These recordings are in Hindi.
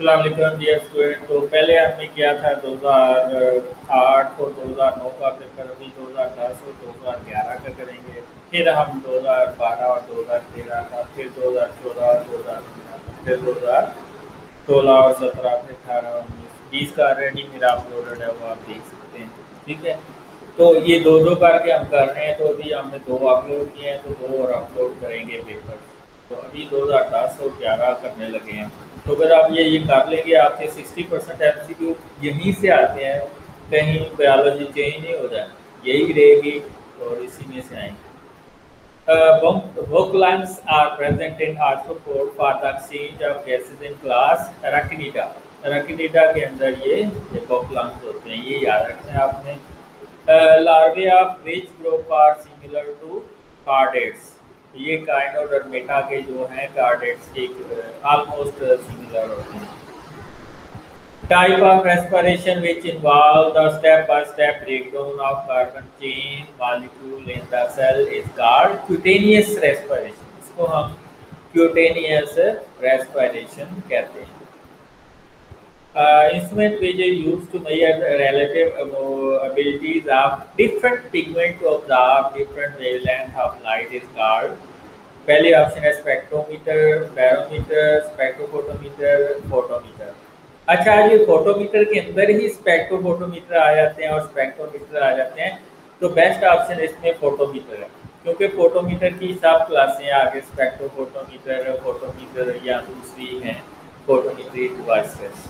अस्सलामुअलैकुम डियर स्टूडेंट। तो पहले हमने किया था 2008 और 2009 का पेपर, अभी 2010 और 2011 का करेंगे। फिर हम 2012 और 2013 का, फिर 2014 और 2015, फिर 2016 और 17, फिर 18 और 19, 20 का ऑलरेडी मेरा अपलोडेड है, वो आप देख सकते हैं। ठीक है, तो ये दो दो करके हम कर रहे हैं। तो अभी हमने 2 अपलोड किए हैं, तो 2 और अपलोड करेंगे पेपर। तो अभी 2010 और 11 करने लगे हैं। तो अगर आप ये कर लेंगे, आपके 60% MCQ यहीं से आते हैं, कहीं बायोलॉजी चेंज नहीं हो जाए, यही रहेगी और इसी में से आएंगे। Work lines are present in arthropod for the exchange of gases in class Arachnida. Arachnida के अंदर ये work lines होते हैं, ये याद रखना है आपने। Larvae of which group are similar to cardates? ये काइंड और डर्मेटा के जो हैं कार्डेट्स के ऑलमोस्ट सिमिलर होते हैं। Type of respiration which involve the step-by-step breakdown of carbon chain molecule in the cell is called cutaneous respiration. इसको हम cutaneous respiration कहते हैं। Instrument which is used to measure relative abilities of different pigment to observe different wavelength of light is called, पहले ऑप्शन है स्पेक्ट्रोमीटर, बैरोमीटर, स्पेक्ट्रोफोटोमीटर, फोटोमीटर। अच्छा, ये फोटोमीटर के अंदर ही स्पेक्ट्रोफोटोमीटर आ जाते हैं और स्पेक्ट्रोमीटर आ जाते हैं, तो बेस्ट ऑप्शन इसमें फोटोमीटर है, क्योंकि फोटोमीटर की सब क्लासें आगे स्पेक्ट्रोफोटोमीटर, फोटोमीटर या दूसरी हैं photometry devices.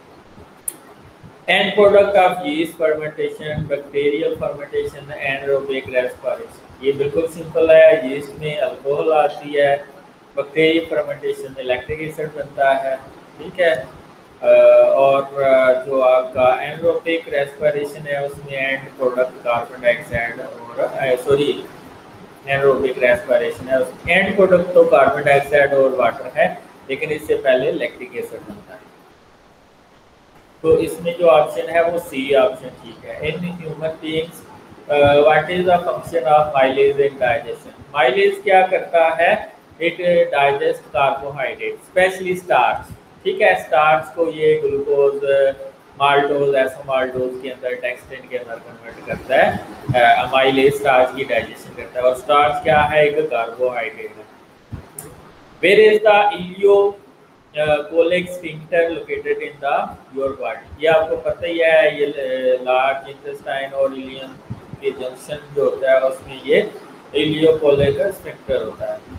And product of yeast fermentation, bacterial fermentation, anaerobic respiration. ये बिल्कुल सिंपल है। यीस्ट में अल्कोहल आती है, बैक्टीरियल फर्मेंटेशन में लैक्टिक एसिड बनता है। ठीक है, और जो आपका एनारोबिक रेस्पिरेशन है उसमें एंड प्रोडक्ट कार्बन डाइऑक्साइड और सॉरी एनारोबिक रेस्पिरेशन है, एंड प्रोडक्ट तो कार्बन डाइऑक्साइड और वाटर है, लेकिन इससे पहले लैक्टिक एसिड बनता है। तो इसमें जो ऑप्शन है वो सी ऑप्शन ठीक है। In human beings what is the function of mileage in digestion? Mileage क्या करता है? It digest carbohydrate, specially starch. ठीक है, स्टार्च को ये ग्लूकोज, माल्टोज, एसोमाल्टोज के अंदर, टेक्सटिन के अंदर कन्वर्ट करता है। अमाइलेज स्टार्च की डाइजेशन करता है, और स्टार्च क्या है? एक कार्बोहाइड्रेट है। Where is the ileocolic sphincter located in the your body? ये आपको पता ही है, ये लार्ज इंटेस्टाइन और इलियम के जंक्शन जो होता है उसमें ये इलियोकोलिक स्फिंक्टर होता है।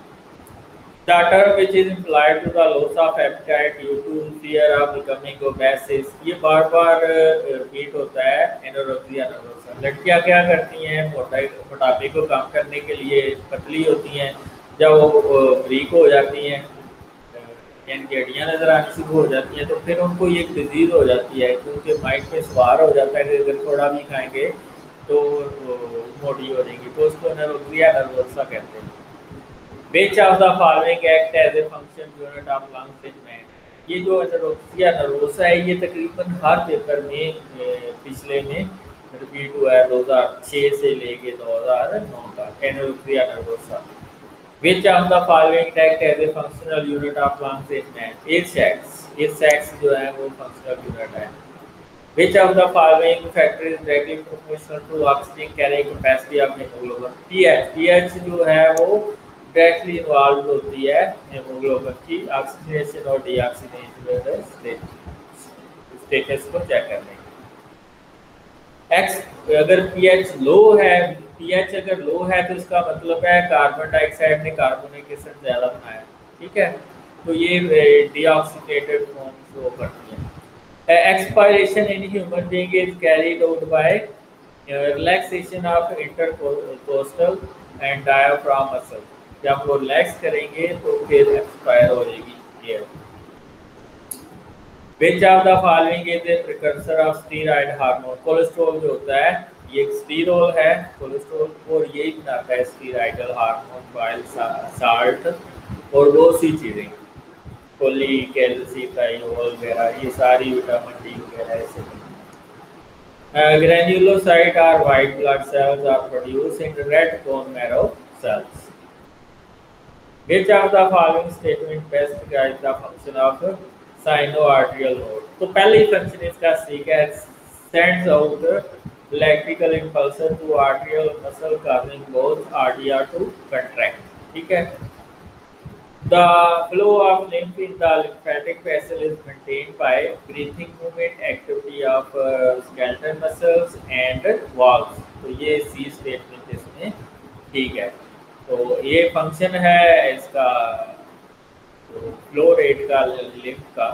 The term which is implied to the loss of appetite due to fear of becoming obese, ये बार बार रिपीट होता है। Anorexia nervosa. लड़कियाँ क्या करती हैं? मोटापे को कम करने के लिए पतली होती हैं, जब वो ब्रीक हो जाती हैं, इनकी हड्डियाँ नजर आनी शुरू हो जाती हैं, तो फिर उनको ये डिजीज हो जाती है, क्योंकि माइंड पे सवार हो जाता है कि अगर थोड़ा भी खाएंगे तो मोटी हो जाएंगी, तो उसको एनोरेक्सिया नर्वोसा कहते हैं। Which of the following act as a function unit of lungs in man? ये जो एनोरेक्सिया नर्वोसा है, ये तकरीबन हर पेपर में पिछले में रिपीट हुआ है, 2006 से लेके 2009 तक। Anorexia nervosa. Which of the following act as a functional unit of lungs in man? X जो है वो functional unit है। Which of the following factor is directly proportional to oxygen carrying capacity of hemoglobin? pH जो है वो डायरेक्टली इन्वॉल्व होती है हेमोग्लोबिन की ऑक्सीजनेशन और डीऑक्सीजनेशन स्टेटस को चेक करने के। एक्स अगर पीएच लो है, पीएच अगर लो है तो इसका मतलब है कार्बन डाइऑक्साइड ने कार्बोनिक एसिड ज़्यादा बनाया। ठीक है, तो ये डीऑक्सीडेटेड फॉर्म शो करती है। Expiration in human being is carried out by relaxation of intercostal and diaphragm muscle. जब वो रिलैक्स करेंगे तो फिर एक्सपायर हो जाएगी air. Which of the following is a precursor of steroid hormone? Cholesterol जो होता है ये एक स्टीरोल है, कोलेस्ट्रॉल, और यही बनाता है स्टीराइडल हार्मोन, बाइल साल्ट और बहुत सी चीज़ें, कोलिक, कैल्शियम वगैरह, ये सारी विटामिन डी वगैरह ऐसे। ग्रेन्युलोसाइट और white blood cells are produce in red bone marrow cells. Which of the following statement best describes the function of sino arterial node. तो पहले ही फंक्शन इसका सीख है, sends out electrical impulses to arterial muscle causing both आर्टिया टू कंट्रैक्ट। ठीक है। The flow of lymph in the lymphatic vessel is maintained by breathing movement, activity of skeletal muscles and valves। तो ये सी स्टेटमेंट इसमें ठीक है। तो ये फंक्शन है इसका फ्लो रेट का लिम्फ का।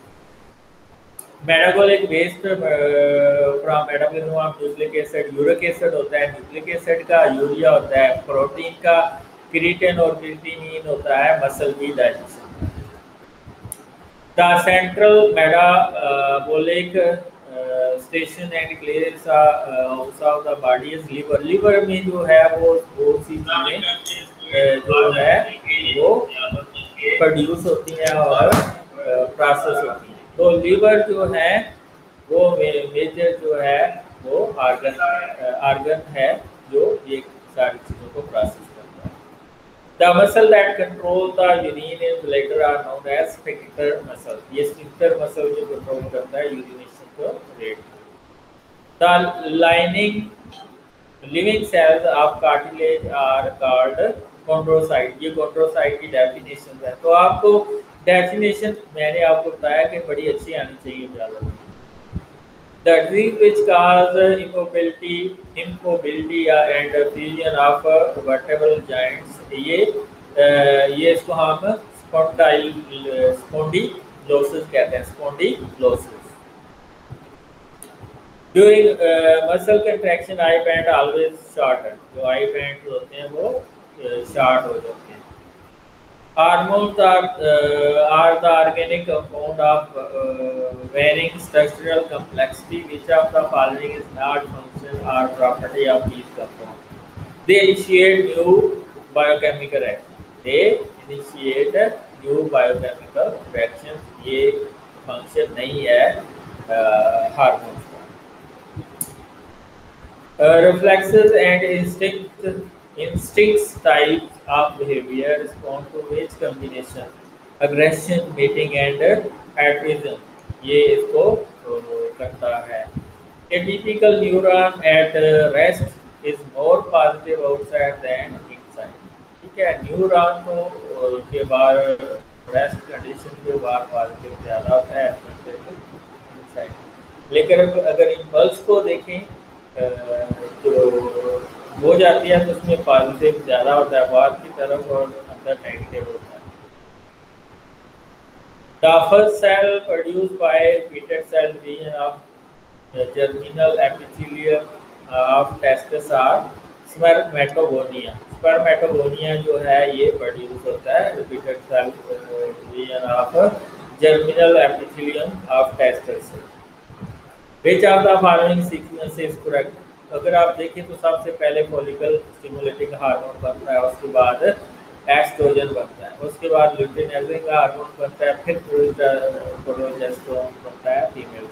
Metabolic waste from metabolism of nucleic acid, uric acid होता है न्यूक्लिक एसिड का, यूरिया होता है प्रोटीन का, क्रिएटिन और क्रिएटिनिन होता है मसल की digestion. The central metabolic station and clearance of the body is liver. Liver में जो है वो बहुत सी चीजें जो है वो प्रोड्यूस होती हैं और प्रोसेस होती हैं। तो लीवर जो है वो मेजर जो है वो आर्गन है जो ये सारी चीज़ों को प्रोसेस करता है। The muscle that control the urine in bladder are known as sphincter muscle. ये स्फिंक्टर मसल जो कंट्रोल करता है यूरिनेशन को rate. The lining living cells of cartilage are called chondrocyte. ये कॉन्ड्रोसाइट की डेफिनेशन है। तो आपको डेफिनेशन मैंने आपको बताया कि बड़ी अच्छी आनी चाहिए ज़्यादा। The disease which cause immobility and fusion of vertebral joints, ये इसको हम स्पॉन्डिलोसिस कहते हैं, spondylosis. During muscle contraction I band always shorten. जो आई बैंड होते हैं वो शॉर्ट हो जाते हैं। Hormones are the organic compound of varying structural complexity. Which of the following is not function or property of these compounds? They initiate new biochemical reactions. ये फंक्शन नहीं है हार्मोन्स का। Reflexes and instincts types of behavior respond to which combination? Aggression, mating and altruism। ये इसको करता है। A typical neuron at rest is more positive outside than inside। ठीक है, न्यूरॉन को के बाद रेस्ट कंडीशन के बाद पॉजिटिव ज़्यादा होता है इनसाइड। लेकिन अगर इम्पल्स को देखें तो हो जाती है तो उसमें पॉजिटिव ज़्यादा होता है बाहर की तरफ और अंदर नेगेटिव होता है। The first cell produced by repeated cell division of germinal epithelium of testis are spermatogonia। Spermatogonia जो है ये प्रोड्यूस होता है repeated cell division of germinal epithelium of testis। Which of the following sequence is correct? अगर आप देखें तो सबसे पहले फॉलिकल स्टिमुलेटिंग हार्मोन बनता है, उसके बाद एस्ट्रोजन बनता है, उसके बाद ल्यूटिनाइजिंग हार्मोन बनता है, फिर प्रोजेस्टेरोन बनता है female.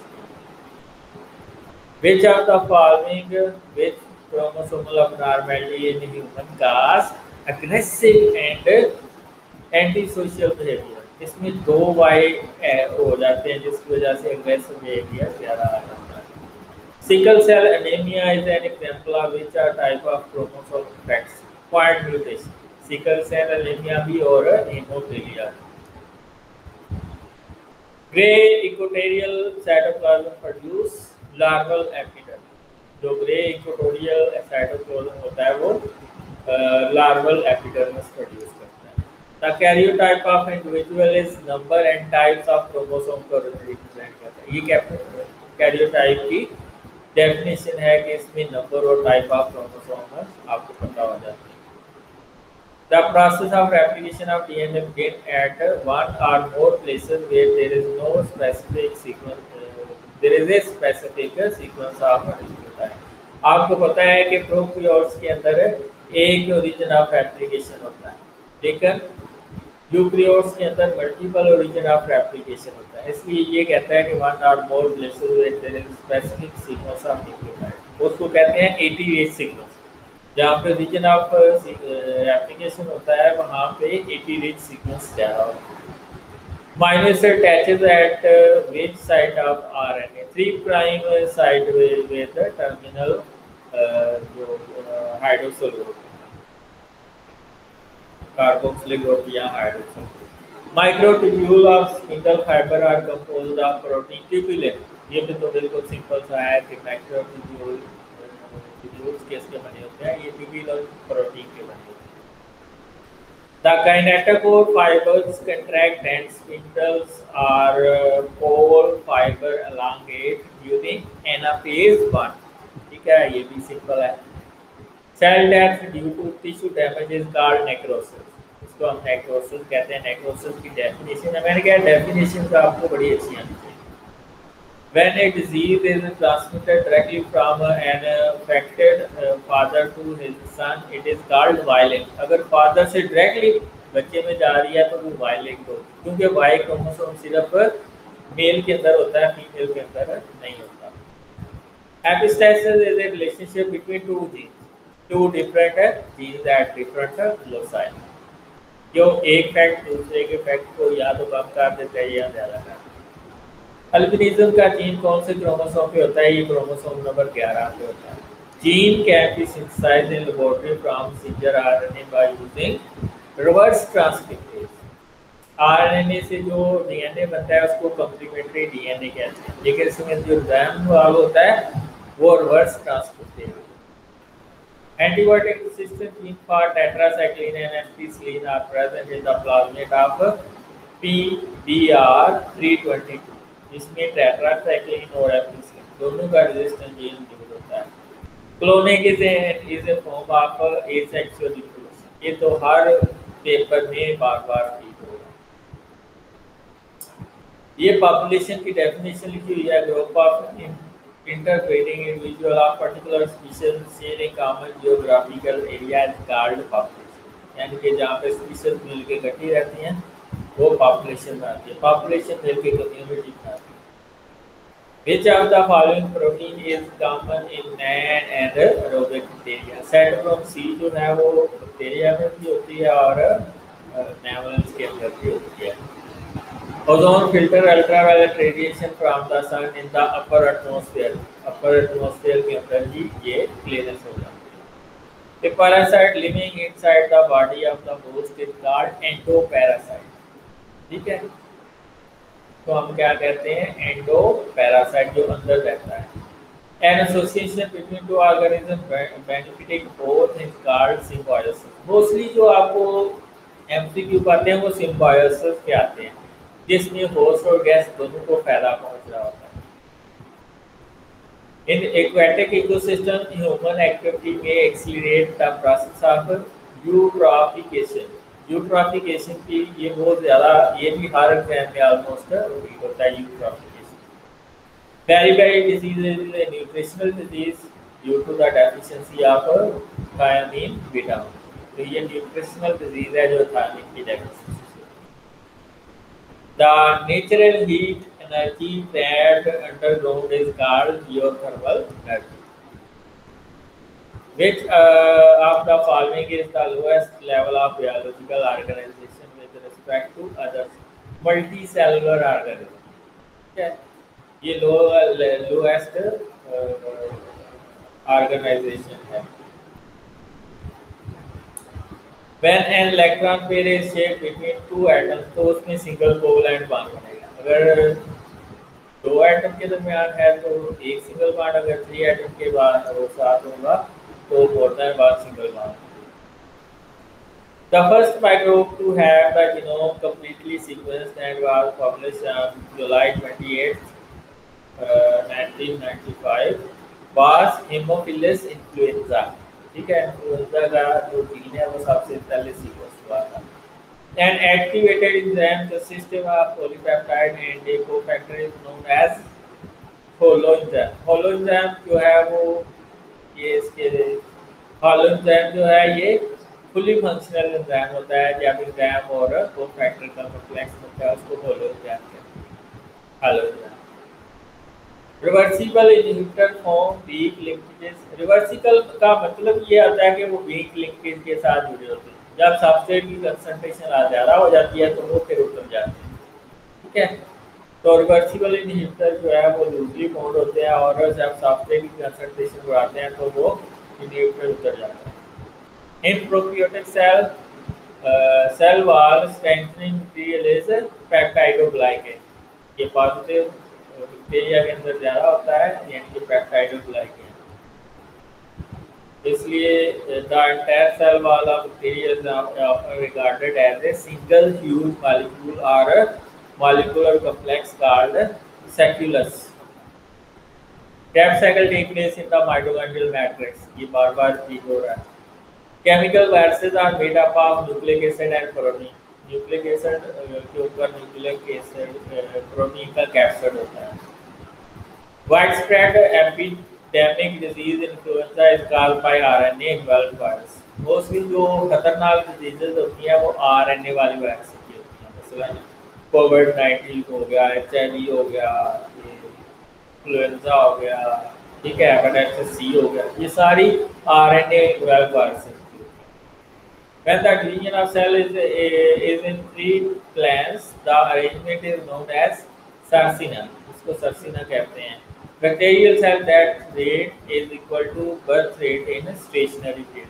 Which of the following with chromosomal abnormality in human cause aggressive and antisocial behavior? इसमें 2 Y हो जाते हैं जिसकी वजह से एग्रेसिव बिहेवियर ज़्यादा आ जाता है। Sickle cell anemia is an example of which type of chromosome defects? Point mutation। Sickle cell anaemia भी और haemophilia. Grey equatorial cytoplasm produce larval epidermis. जो ग्रे इक्वेटोरियल साइटोप्लाज्म होता है वो लार्वल एपिडर्मिस प्रोड्यूस करता है। The karyotype of individual is number and types of chromosome को रिप्रेजेंट करता है। ये कैरियोटाइप की डेफिनेशन है कि इसमें नंबर और टाइप ऑफ क्रोमोसोम आपको पता हो जाता है। The process of replication of DNA begin at one or more places where there is no specific sequence. There is a specific sequence of nucleotide। आपको पता है कि प्रोकैरियोट्स के अंदर एक ओरिजिन ऑफ रेप्लिकेशन होता है, लेकिन यूकैरियोट्स के अंदर मल्टीपल ओरिजिन ऑफ रेप्लिकेशन होता है। इसलिए ये कहता है कि वन और more places where there is specific sequence of nucleotide, उसको कहते हैं 88 सीक्वेंस। जहाँ पे रीजन ऑफ एप्लीकेशन होता है वहाँ पे 88 सीक्वेंस ज़्यादा होता है। Minus attaches at which site of RNA? 3' site with the terminal जो हाइड्रोक्सिल ग्रुप कार्बोक्सिलिक ग्रुप या hydroxyl group. Microtubule of single fibre are composed of protein tubulin. ये भी तो बिल्कुल सिंपल सा है कि माइक्रोट्यूब्यूल्स किसके बने होते हैं, ये ट्यूबुलर प्रोटीन के बने होते हैं। The kinetochore fibers contract and spindles are pole fiber elongate during anaphase 1। ठीक है, ये भी सिंपल है। Cell death due to tissue damage is called necrosis। इसको हम necrosis कहते हैं। necrosis की definition है, मैंने कहा definition तो आपको बड़ी अच्छी आनी चाहिए। When a disease is transmitted directly from an affected father to his son, it is called violent। अगर father से directly बच्चे में जा रही है तो वो violent हो, क्योंकि Y क्रोमोसोम सिर्फ मेल के अंदर होता है, फीमेल के अंदर नहीं होता। Epistasis is a relationship between two genes, two different genes at different loci। जो एक फैक्ट दूसरे के फैक्ट को या तो कम कर देता है या ज़्यादा कर देता है। अल्बिनिज्म का जीन कौन से क्रोमोसोम पे होता है? ये क्रोमोसोम नंबर 11 पे होता है। Gene can be synthesized in laboratory from messenger RNA by using reverse transcriptase. RNA से जो डीएनए बनता है उसको कॉम्प्लीमेंट्री डीएनए कहते हैं, लेकिन इसमें जो एंजाइम वाला होता है वो reverse transcriptase. Antibiotic resistant gene for tetracycline and ampicillin are present in the plasmid of PBR322, जिसमें टेट्रासाइक्लिन और एम्पिसिलिन दोनों का रेजिस्टेंस जीन यूज होता है। Cloning is a form of asexual reproduction. ये तो हर पेपर में बार-बार रिपीट होगा। ये पॉपुलेशन की डेफिनेशन लिखी हुई है, group of interbreeding individual of particular species sharing common geographical area is called population. यानी कि जहाँ पे स्पीशीज मिलके इकट्ठी रहती हैं वो पॉपुलेशन में आती है। पॉपुलेशन मिलके कम्युनिटी में आती है। Which of the following protein is common in man and aerobic bacteria? Cytochrome C जो है वो बैक्टीरिया में भी होती है और मैमल्स के अंदर भी होती है। Ozone filter ultraviolet radiation from the sun in the upper atmosphere। upper atmosphere के अंदर ही ये clearance हो जाती है। A parasite living inside the body of the host is called endoparasite। ठीक है, तो हम क्या कहते हैं? एंडो पैरासाइट, जो अंदर रहता है। An association between two organism benefiting both is called symbiosis. Mostly जो आपको एमसीक्यू पाते हैं वो सिम्बायोसिस के आते हैं, जिसमें होस्ट और गेस्ट दोनों को फायदा पहुंच रहा होता है। In aquatic ecosystem human activity में accelerate the process of eutrophication. Eutrophication की ये बहुत ज़्यादा, ये भी हर एग्जाम में ऑलमोस्ट रिपीट होता है। Eutrophication beri disease is a nutritional disease due to the deficiency of thiamine vitamin. तो ये न्यूट्रिशनल डिजीज है जो थायमिन की deficiency. The natural heat energy that underground is called geothermal energy. Which of the following is the lowest level of biological organization with respect to others? Multicellular organism। ठीक है, ये lowest organization है। When an electron pair is shaped between two atoms, तो उसमें single covalent bond बनेगा। अगर दो एटम के दरमियान है तो एक सिंगल बॉन्ड, अगर 3 एटम के बाद वो साथ होगा तो more than one single bond। The first microbe to have the genome completely sequenced and was published on July 28, 1995 was Haemophilus influenza। ठीक है, इन्फ्लुएंजा का जो जीन है वो सबसे पहले सीक्वेंस हुआ था। An activated enzyme, the system of polypeptide and a cofactor is known as holoenzyme। holoenzyme जो है वो ये इसके हॉलोएंजाइम जो है ये फुली फंक्शनल एंजाइम होता है। जब एंजाइम और कोफैक्टर का कॉम्प्लेक्स होता है उसको हॉलोएंजाइम कहते हैं। Holoenzyme reversible inhibitor form weak linkages. Reversible का मतलब ये आता है कि वो वीक लिंकेज के साथ जुड़े होते हैं। जब सबस्ट्रेट की कंसंट्रेशन ज़्यादा हो जाती है तो वो फिर उतर जाते हैं। ठीक है। तो रिवर्सिबल इनहिबिटर जो है वो लूजली बाउंड होते हैं और जब सॉफ्टवेयर की कंसंट्रेशन बढ़ाते हैं तो वो इनहिबिटर उतर जाता है। In prokaryotic cell cell wall strengthening material is peptidoglycan. ये पॉजिटिव बैक्टीरिया के अंदर ज़्यादा होता है, यानी कि पेप्टाइडोग्लाइकेन। इसलिए the entire cell wall of bacteria is often regarded as a single huge molecule or a molecular complex called saccularis. Krebs cycle take place in the mitochondrial matrix. ये बार-बार रिपीट हो रहा है। Chemical viruses are made up of nucleic acid and protein. Nucleic acid के ऊपर न्यूक्लिक एसिड प्रोटीन का कैप्सिड होता है। Widespread epidemic disease influenza is caused by RNA involved virus. Mostly जो खतरनाक डिजीजेज होती हैं वो RNA वाली वायरस की होती हैं। मसलन कोविड-19 हो गया, HIV हो गया, इन्फ्लुएंजा हो गया, ठीक है, हेपेटाइटिस C हो गया, ये सारी RNA involved virus. When the division of cell is in three clans, the arrangement is known as sarcina. इसको sarcina कहते हैं। Bacterial cell that rate is equal to birth rate in a stationary field.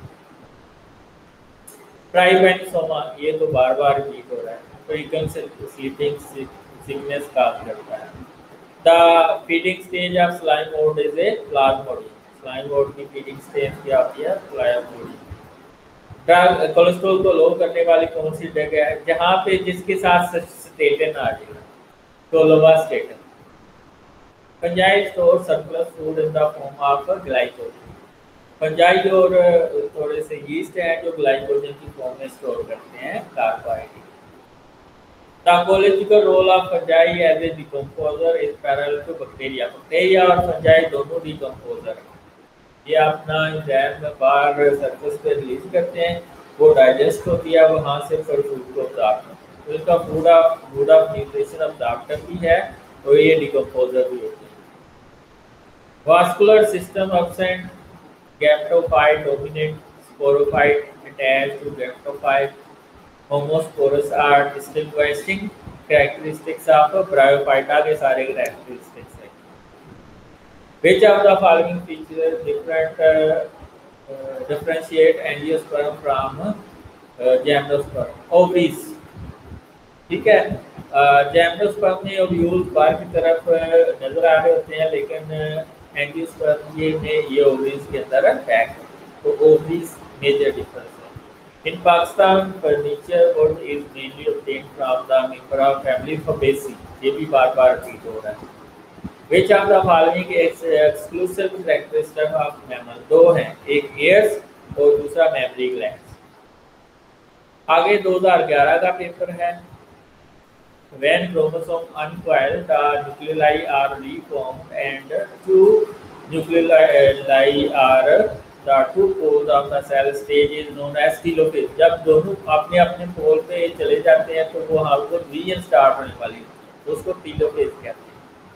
Trypanosoma ये तो बार-बार रिपीट हो रहा है। Frequent sleeping sickness काम करता है। The feeding stage of slime mold is a plasmodium. Slime mold की feeding stage क्या होती है? Plasmodium. कोलेस्ट्रॉल को लो करने वाली कौन सी जगह है जहाँ पे जिसके साथ स्टेटन आ जाएगा? तो lovastatin. Fungi store surplus food in the form of glycogen. Fungi और थोड़े से यीस्ट हैं जो ग्लाइकोजन की फॉर्म में स्टोर करते हैं carbohydrate. The biological role of fungi as a decomposer is parallel to bacteria. Bacteria और फंजाई दोनों डिकम्पोजर हैं। ये अपना एंजाइम बाहर सरफेस पे रिलीज करते हैं, वो डाइजेस्ट होती है, वहाँ से फिर फूड को अब्जॉर्ब करते हैं। तो इसका फूड ऑफ न्यूट्रिशन अब्जॉर्प्टर भी है और ये डिकम्पोजर भी होती है। Vascular system absent, gametophyte dominate, sporophyte attached to gametophyte, homosporous are distinguishing characteristics of bryophyta के सारे characteristics. Which of the following features differentiate angiosperm from gymnosperm? Ovaries, ठीक है। gymnosperm में ओव्यूल्स बाहर की तरफ नजर आ रहे होते हैं, लेकिन एंजियोस्पर्म ये ओवरीज के अंदर पैक है। तो ओवरीज मेजर डिफरेंस है। In Pakistan, furniture wood is mainly obtained from the member of family Fabaceae. ये भी बार-बार रिपीट हो रहा है। Which of the following is exclusive characteristic of mammal? दो हैं, एक ears और दूसरा mammary glands। आगे 2011 का पेपर है। When chromosome uncoiled, the nuclei are reformed and two nuclei are the two poles of the cell stage is known as telophase। जब दोनों अपने अपने पोल पे चले जाते हैं तो वो हमको division स्टार्ट होने वाली है, तो उसको telophase कहते हैं।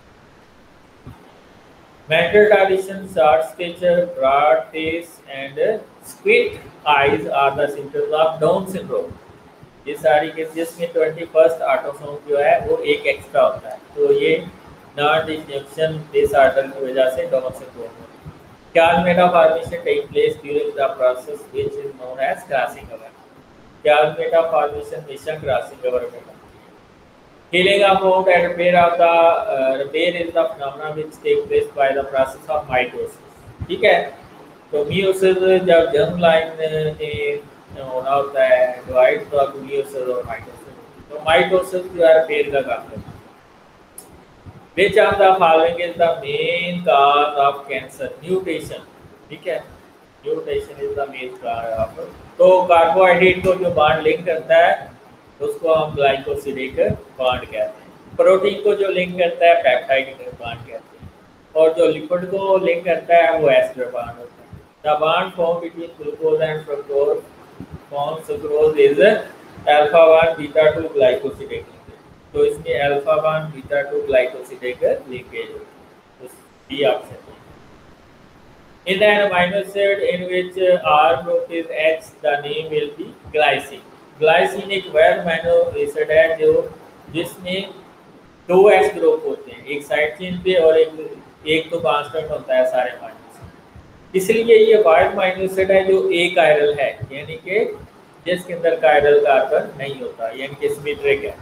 Mental retardation, short stature, broad face, and squint eyes are the symptoms of Down syndrome। ये सारी के जिसमें 21st ऑटोसोम जो है वो एक एक्स्ट्रा होता है, तो ये नॉन डिस्टिंक्शन डिसऑर्डर की वजह से डाउन सिंड्रोम होता है। Child metaformation take place during the process which is known as crossing over। Child metaformation hमेशा crossing over में होता है। Healing of wound and repair is the phenomenon which take place by the process of mitosis। ठीक है, तो meiosis जब जर्म लाइन में होना होता है डिवाइड, तो meiosis और mitosis, तो mitosis जो है रिपेयर का काम करता है। Which of the following is the main cause of cancer? Mutation। ठीक है, mutation is the main cause of। तो कार्बोहाइड्रेट को जो बॉन्ड लिंक करता है उसको हम ग्लाइकोसिडिक बॉन्ड कहते हैं। प्रोटीन को जो लिंक करता है पेप्टाइड बॉन्ड कहते हैं, और जो लिपिड को लिंक करता है वो एस्टर बॉन्ड होता है। The bond form between glucose and fructose form sucrose is alpha 1 beta 2 glycosidic. तो इसमें अल्फा 1 बीटा 2 ग्लाइकोसिडिक लिंकेज होता है। तो B option. In an amino acid in which R group is H, the name will be glycine। Glycine एक वैध अमीनो एसिड है जो जिसमें दो एस ग्रुप होते हैं, एक साइड चेन पे और एक तो कांस्टेंट होता है सारे माइनस। इसलिए ये वाइड अमीनो एसिड है जो एक कायरल है, यानी कि जिसके अंदर कायरल कार्बन नहीं होता, यानी कि सिमेट्रिक है।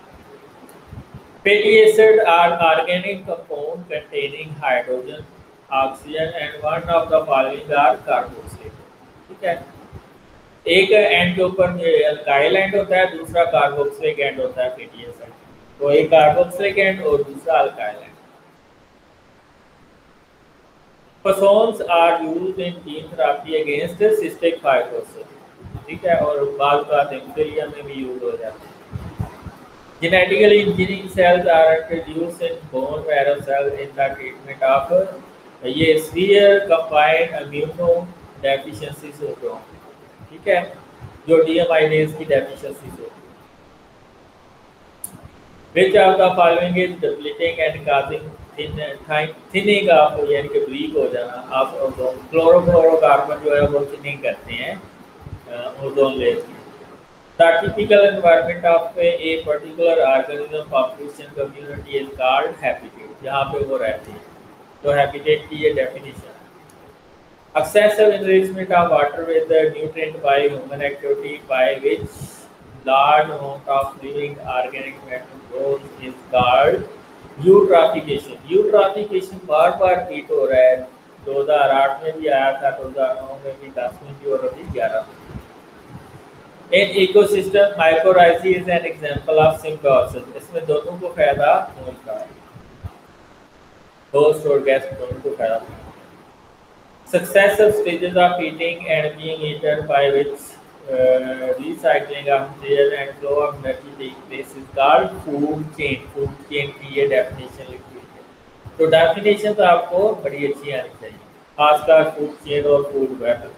Fatty acids are organic compound containing hydrogen, oxygen and one of the following are carboxylic। ठीक है, एक एंड के ऊपर अल्काइल एंड होता है, दूसरा कार्बोक्सिलिक एंड होता है फैटी एसिड। तो एक कार्बोक्सिलिक एंड और दूसरा alkyl end. Phosphones are used in gene therapy against cystic fibrosis। ठीक है, और बाद का हेमोफिलिया में भी यूज हो जाता है। Genetically engineering cells are introduced in bone marrow cells in the treatment of ये severe combined immunodeficiency syndrome। ठीक है, जो डीएमाइनेज की डेफिशिएंसी हो। Which of the following is depleting and causing thinning of, यानी कि ब्रीक हो जाना ऑफ ओजोन। क्लोरोफ्लोरोकार्बन जो है वो थिनिंग करते हैं ओजोन लेयर की। The typical environment of a particular organism population community is called habitat, जहाँ पे वो रहते हैं। तो habitat की ये definition है। Excessive enrichment of water with the nutrient by human activity by which large amount of living organic matter grows is called eutrophication। eutrophication बार रिपीट हो रहा है, 2008 में भी आया था, 2009 में भी, 10 में भी और अभी 11 में। In ecosystem, mycorrhizae is an example of symbiosis। इसमें दोनों को फायदा मिलता है, होस्ट और गेस्ट दोनों को फायदा मिलता है। Successive stages of eating and being eaten by which recycling of material and flow of energy take place is called food chain। food chain की ये definition लिखी हुई है। तो definition तो आपको बड़ी अच्छी आनी चाहिए, खासकर food chain और food web।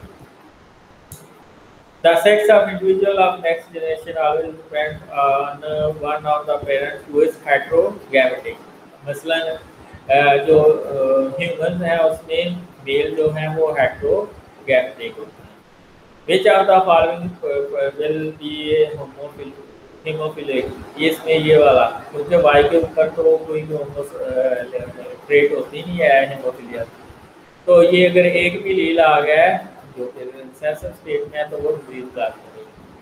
The sex of individual of next generation always depends on one of the parents who is heterogametic। मसलन जो ह्यूमन है उसमें मेल जो है वो हेटेरोगैमेटिक होते हैं। Which of the following will be hemophilic? ये इसमें ये वाला, क्योंकि वाई के ऊपर तो कोई ट्रेट होती नहीं है हेमोफिलिया, तो ये अगर एक भी लील आ गया है जो कि रिसेसिव स्टेट में है तो वो डिजीज का है।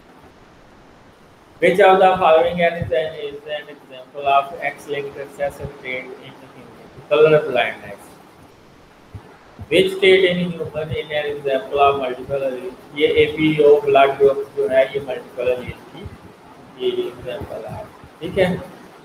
Which of the following is an example of X-linked recessive trait in human? Color blindness। Which state in human in an example of multiple allele? ये APO ब्लड ग्रुप जो है ये मल्टीपल एलील की ये एग्जांपल है। ठीक है,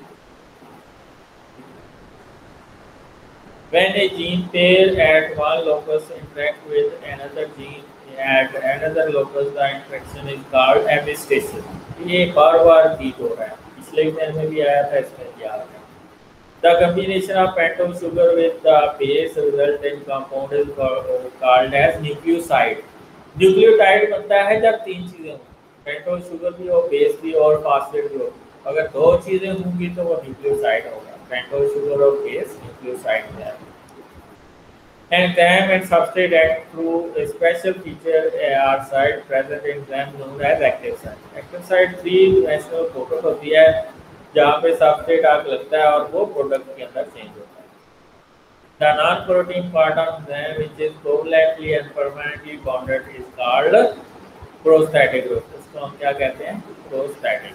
when a gene pair at one locus interact with another gene at another locus, the interaction is called epistasis। ये बार रिपीट हो रहा है, पिछले एग्जाम में भी आया था, इसमें भी आ रहा है। The combination of pentose sugar with the base result in compound is called as nucleoside। Nucleotide बनता है जब तीन चीजें हों, पेंटोज शुगर भी हो, बेस भी और फास्फेट भी हो। अगर दो चीजें होंगी तो वो न्यूक्लियोसाइड होगा, पेंटोज शुगर और बेस न्यूक्लियोसाइड में है। Enzyme and substrate act through a special feature are site present in enzyme known as active site। Active site 3-dimensional product होती है जहाँ पे सबस्ट्रेट आग लगता है और वो प्रोडक्ट के अंदर चेंज होता है। The non-protein part of enzyme which is covalently and permanently bonded is called prostatic group। इसको हम क्या कहते हैं? प्रोस्टैटिक।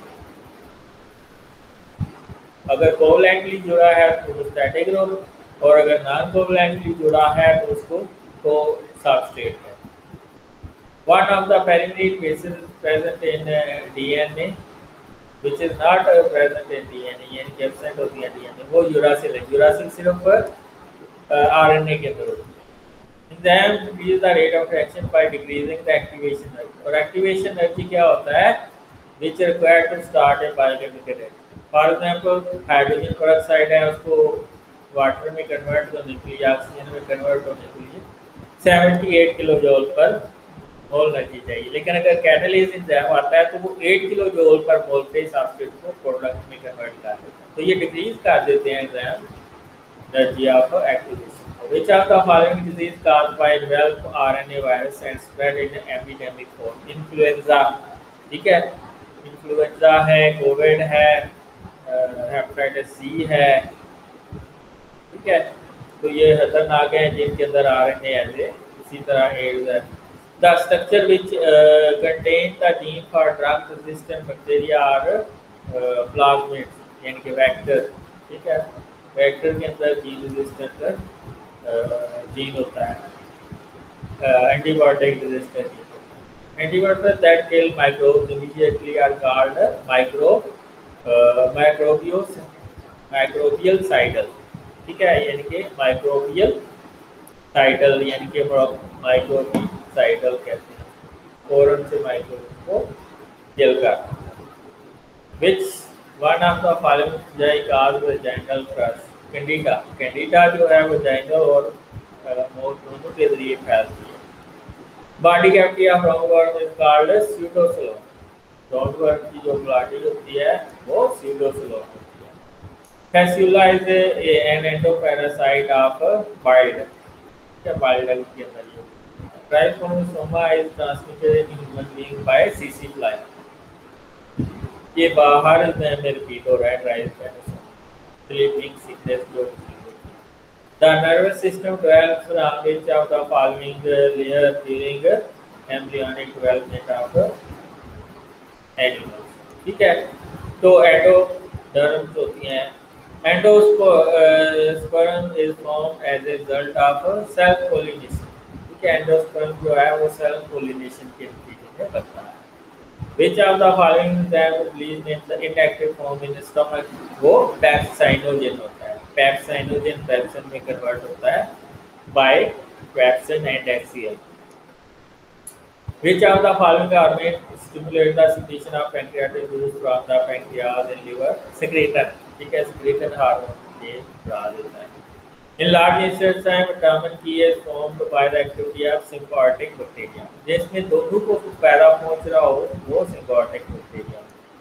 अगर कोवलेंटली जुड़ा है तो प्रोस्टैटिक ग्रुप, और अगर नॉन कोवलेंटली जुड़ा है तो उसको को सबस्ट्रेट है। One of the pyrimidine bases present in DNA which is not present in DNA, यानी कि एब्सेंट होती है DNA, वो यूरासिल है। यूरासिल सिर्फ RNA के अंदर होती है। Enzyme decrease the rate of reaction by decreasing the activation energy। और activation energy क्या होता है? Which is required to start a biochemical reaction। For example, hydrogen peroxide है, उसको वाटर में कन्वर्ट करने के लिए, ऑक्सीजन में कन्वर्ट होने के लिए 78 किलो जूल पर मोल एनर्जी चाहिए। लेकिन अगर कैटालिसिस एंजाइम आता है तो वो 8 किलो जूल पर मोल पे सबस्ट्रेट को प्रोडक्ट में कन्वर्ट कर देता है। तो ये डिक्रीज कर देते हैं enzyme energy of activation. Which of the following disease caused by develop RNA virus and spread in epidemic form? Influenza. ठीक है, इन्फ्लुएंजा है, कोविड है, हेपेटाइटिस सी है, ठीक है। तो ये खतरनाक है जिनके अंदर RNA है। इसी तरह एड्स है। The structure which contain the gene for drug resistant bacteria are plasmids, यानी कि वेक्टर, ठीक है। वेक्टर के अंदर जीन रेजिस्टेंट जीन होता है, antibiotic resistant जीन। Antibiotics that kill microbes immediately are called microbial-cidal, ठीक है, यानी कि माइक्रोबियल-cidal यानी कि माइक्रोबियल-cidal कहते हैं, फोरन से माइक्रोब को किल करना। Which one of the following fungi cause vaginal thrush? Candida जो है vaginal और मोर दोनों के जरिए फैलती है। Body cavity of roundworm is called pseudocoelom. Roundworm की जो बॉडी होती है वो स्यूडोसोलोम होती है। Fasciola is an endoparasite of bile, क्या बाइल्ड के अंदर ये trypanosoma is transmitted in human being by सीसी फ्लाई। ये बाहर में रिपीट हो रहा है ट्राइकोमोसोमा स्लीपिंग सिकनेस जो। The nervous system develops from which of the following layer during embryonic development of animals, ठीक है। तो एंडोडर्म्स होती हैं। Endosperm is formed as a result of self pollination, ठीक है। एंडोस्पर्म जो है वो सेल्फ पोलिनेशन के नतीजे में बनता है। Which of the following enzyme released in the inactive form in the stomach? वो पैप्साइनोजेन होता है। पैप्साइनोजेन पैप्सिन में कन्वर्ट होता है by pepsin and HCl. Which of the following hormone stimulate the secretion of pancreatic juice from the pancreas and liver? Secretin, ठीक है, secretin हार्मोन ये बढ़ा देता है। In large intestine, vitamin K is formed by the activity of symbiotic bacteria. जिसमें दोनों को पैदा पहुंच रहा हो वो symbiotic bacteria,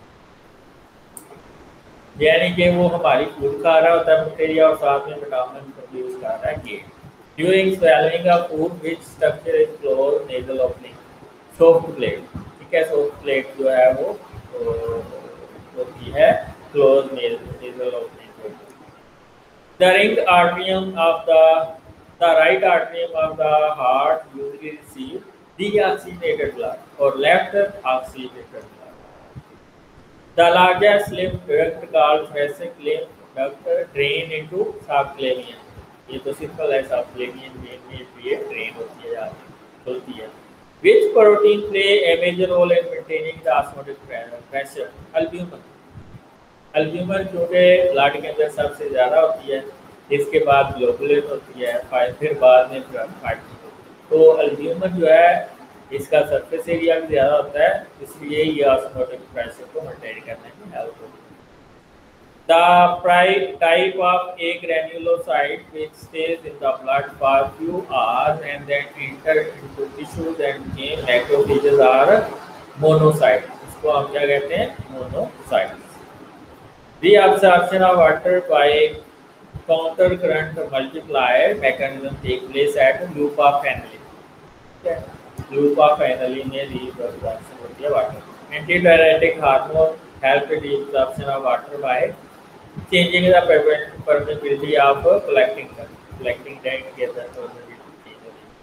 यानी कि वो हमारी फूड खा रहा होता है बैक्टीरिया और साथ में विटामिन प्रोड्यूस कर रहा है ये। During swallowing of food, which structure is closed nasal opening? Soft plate, ठीक है। soft plate जो है वो होती है closed nasal opening। The right atrium of the heart usually receive deoxygenated blood or left oxygenated blood. The largest lymph duct called thoracic lymph duct drain into subclavian. ये तो सिंपल है, subclavian vein में ये drain होती है। Which protein play a major role in maintaining the osmotic pressure? Albumin। Albumin क्योंकि ब्लड के अंदर सबसे ज़्यादा होती है, इसके बाद ग्लोबुलिन होती है, फिर बाद में फाइब्रिन। तो अल्ब्यूमिन जो है इसका सरफेस एरिया भी ज़्यादा होता है, इसलिए ये ऑस्मोटिक प्रेशर को मेंटेन करने में हेल्प होती है। The type of a granulocyte which stage in the blood for few hours and then enter into tissues and became macrophages are monocyte. इसको हम क्या कहते हैं? Monocyte. The absorption of water by counter current multiplier mechanism take place at loop of Henle, loop of Henle में reabsorption होती है water। Antidiuretic hormone help the absorption of water by changing the permeability of collecting tank के अंदर permeability।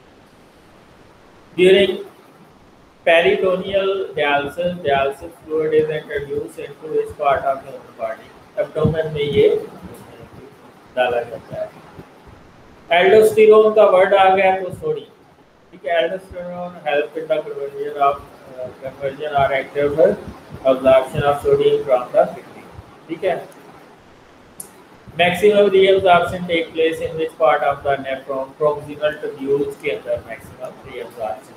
During peritoneal dialysis fluid is introduced into this part of the body। Abdomen में ये डाला जाता है। एल्डोस्टेरोन का वर्ड आ गया तो सोडियम, ठीक है। Aldosterone help in the conversion और active absorption of sodium from the kidney, ठीक है। Maximum reabsorption take place in which part of the nephron? Proximal tubules के अंदर maximum reabsorption.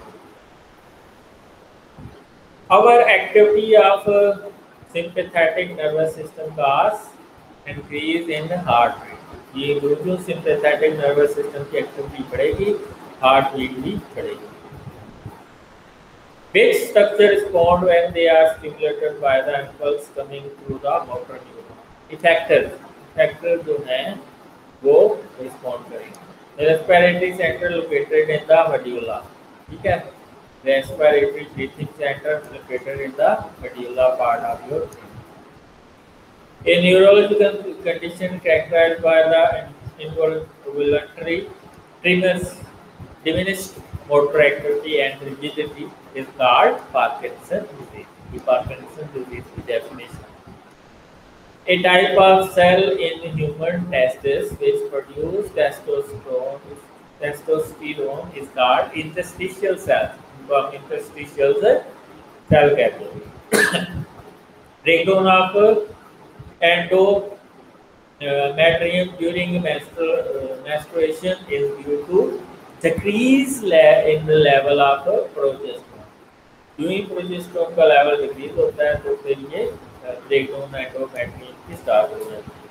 Our activity of sympathetic nervous system cause increase in heart rate। ये जो sympathetic nervous system की एक्टिविटी बढ़ेगी, heart beat भी बढ़ेगी। Which structure respond when they are stimulated by the impulse coming through the motor neuron? Effectors जो हैं वो respond करेंगे। The respiratory center located in the medulla, ठीक है। Respiratory breathing center located in the medulla part of your brain। A neurological condition characterized by the involuntary tremors, diminished motor activity, and rigidity is called Parkinson's disease. The Parkinson's disease की definition. A type of cell in human testes which produce testosterone is called interstitial cell. इनको हम interstitial cell कहते हैं. Breakdown of endometrium during menstruation is due to decrease in the level of progesterone. यूं ही प्रोजेस्टेरोन का लेवल डिक्रीज होता है तो फिर ये ब्रेकडाउन एंडोमेट्रियम की स्टार्ट हो जाती है.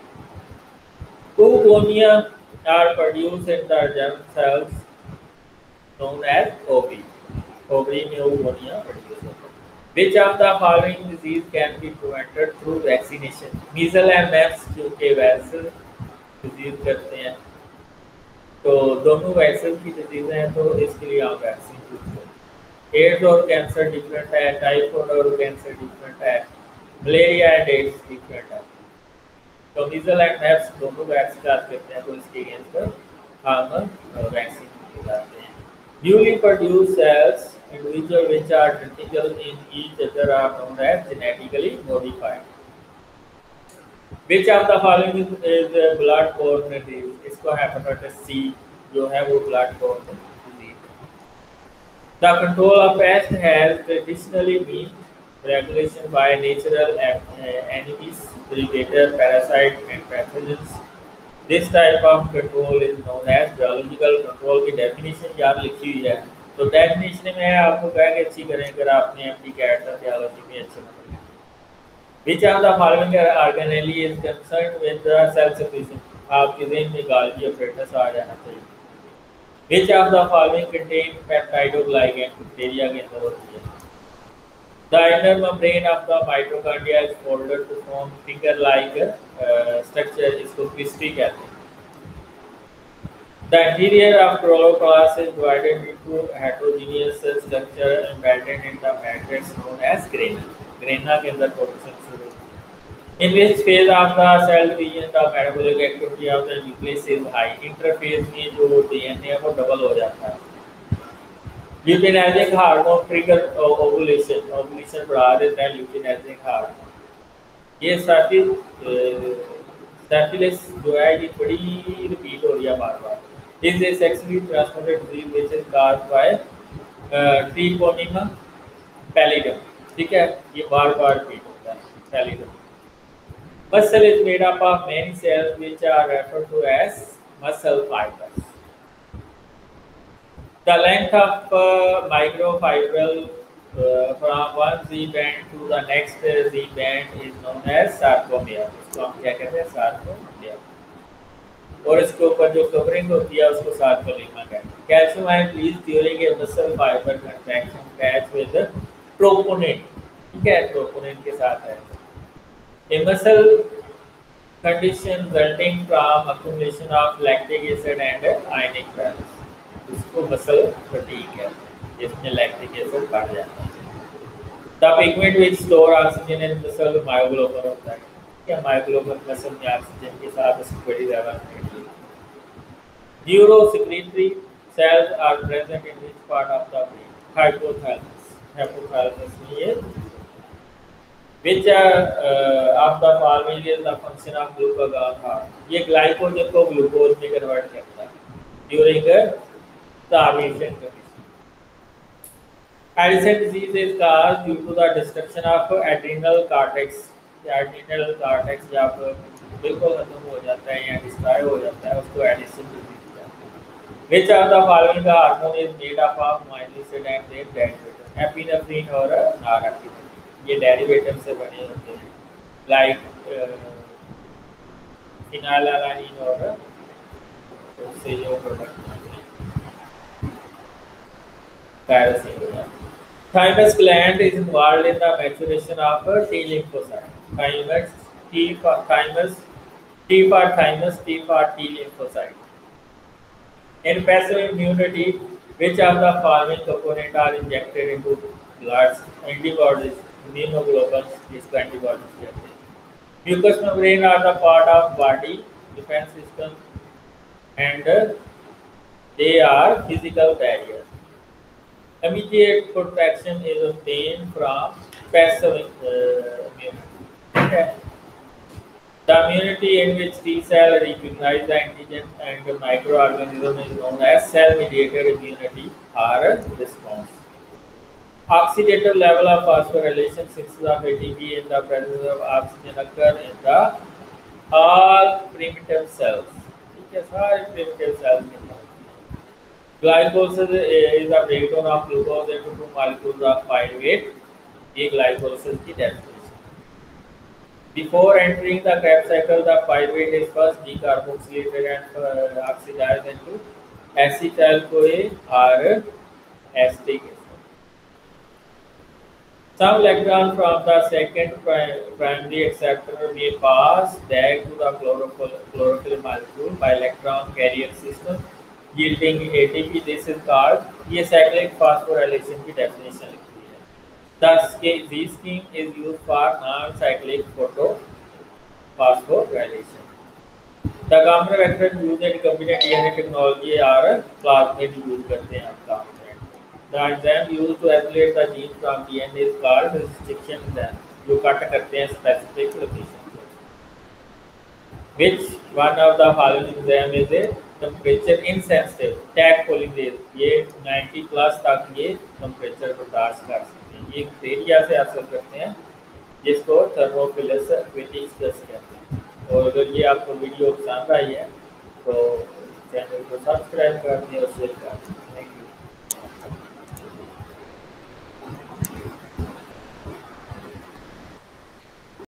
Oogonia are produced in the germ cells known as ovary. Ovary में oogonia produce होता है. Which of the following disease can be prevented through vaccination? Measles and mumps क्योंकि वैक्सीन डिजीज करते हैं तो दोनों वैक्सीन की डिजीज हैं तो इसके लिए आप वैक्सीन यूज करें. एड्स और कैंसर डिफरेंट है, टाइफाइड और कैंसर डिफरेंट है, मलेरिया एंड एड्स डिफरेंट है. तो मीजल एंड मम्प्स दोनों वैक्सीन करते हैं तो इसके अगेंस्ट हम वैक्सीन लगाते हैं. Newly produced cells individuals which are identical in each other are known as genetically modified. Which of the following is blood-borne disease? इसको hepatitis C जो है वो blood-borne disease. The control of pest has traditionally been regulation by natural enemies, predator, parasite, and pathogens. This type of control is known as biological control. की definition याद लिखी हुई है. तो डेफिनेशन में आपको कहा कि अच्छी करें अगर आपने एमडी कैट का थियोलॉजी में अच्छे नंबर लिए. Which of the following organelle is concerned with the self-sufficient? आपके ज़हन में गाल्गी ऑपरेटस आ जाना चाहिए. Which of the following contain peptidoglycan? Bacteria के अंदर होती है. The inner membrane of the mitochondria is folded to form finger-like structure. इसको क्रिस्टी कहते हैं. The interior of chloroplast is divided into heterogeneous structure embedded in the matrix known as grana. Grana के अंदर प्रोडक्शन शुरू. In which phase of the cell division the metabolic activity of the nucleus is high? Interphase में जो DNA है वो डबल हो जाता है. Luteinizing hormone trigger ovulation. Ovulation बढ़ा देता है luteinizing hormone. ये syphilis जो है ये बड़ी रिपीट हो रही है बार-बार. Is a sexually transmitted disease which is caused by Treponema pallidum. ठीक है, ये बार-बार रिपीट होता है pallidum. Muscle is made up of many cells which are referred to as muscle fibers. The length of microfibril from one Z band to the next Z band is known as sarcomere. इसको हम क्या कहते हैं? sarcomere. और इसके ऊपर जो कवरिंग होती है उसको सार्कोलेमा कहते हैं. Calcium ion release during a muscle fibre contraction attach with troponin. ठीक है, ट्रोपोनिन के साथ है. A muscle condition resulting from accumulation of lactic acid and ionic balance. इसको मसल फटीग कहते हैं जिसमें लैक्टिक एसिड बढ़ जाता है. The pigment which store oxygen in muscle myoglobin होता है. क्या मायोग्लोबिन मसल में ऑक्सीजन के साथ उसकी बड़ी ज़्यादा neurosecretory cells are present in which part of the brain? Hypothalamus. Hypothalamus में ये which of the following is the function of glucagon hormone? ये ग्लाइकोजन को ग्लूकोज में कन्वर्ट करता है during starvation condition. Addison disease is caused due to the destruction of adrenal cortex. Adrenal cortex जब बिल्कुल खत्म हो जाता है या डिस्ट्रॉय हो जाता है उसको एडिशन डिजीज कहते हैं. Which of the following hormone is made up of amino acid and their derivatives? Epinephrine और नॉरएपिनेफ्रिन ये डेरिवेटिव से बने होते हैं लाइक फिनाइलएलानिन और उससे जो प्रोडक्ट बनते हैं tyrosine. Thymus gland is involved in the maturation of T lymphocyte. Thymus, T for thymus, T for thymus, T for T lymphocyte. In passive immunity, which of the following components are injected into blood? Antibodies, immunoglobulins, इसको antibodies कहते हैं. Mucous membrane are the part of body defense system, and they are physical barriers. Immediate protection is obtained from passive immunity. Okay. The immunity in which T cell recognize the antigen and the microorganism is known as cell-mediated immunity or response. Oxidative level of phosphorylation synthesis of ATP in the presence of oxygen occur in the all primitive cells. ठीक है, सारे primitive cells में होता है. Glycolysis is a breakdown of glucose into two molecules of pyruvate. ये glycolysis की definition. Before entering the Krebs cycle, the pyruvate is first decarboxylated and oxidized into acetyl-CoA or acetic acid. Some electron from the second primary acceptor may pass back to the chlorophyll molecule by electron carrier system, yielding ATP. This is called acyclic phosphorylation की definition. Thus, this scheme is used for non-cyclic phosphorylation. The common vector used in recombinant DNA technology are plasmid use करते हैं आप काम में. The enzyme used to isolate the gene from DNA is called restriction enzyme. जो कट करते हैं specific location पे. Which one of the following enzyme is a temperature insensitive? Taq polymerase. ये 90 plus तक ये temperature बर्दाश्त कर सकते हैं. ये बैक्टीरिया से हासिल करते हैं जिसको थर्मोफिलस एक्विटिक्स कहते हैं. और अगर ये आपको वीडियो पसंद आई है तो चैनल को सब्सक्राइब कर दें और शेयर कर दें.